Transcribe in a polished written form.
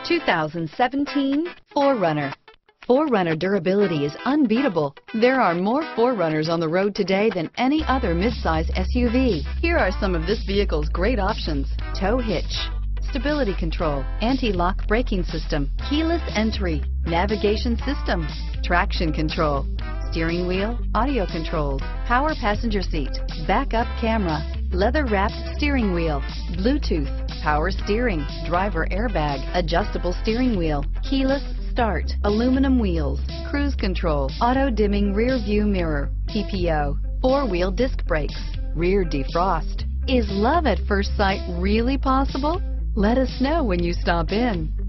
2017 4Runner. 4Runner durability is unbeatable. There are more 4Runners on the road today than any other midsize SUV. Here are some of this vehicle's great options: tow hitch, stability control, anti-lock braking system, keyless entry, navigation system, traction control, steering wheel audio controls, power passenger seat, backup camera, leather-wrapped steering wheel, Bluetooth, power steering, driver airbag, adjustable steering wheel, keyless start, aluminum wheels, cruise control, auto-dimming rear view mirror, PPO, four-wheel disc brakes, rear defrost. Is love at first sight really possible? Let us know when you stop in.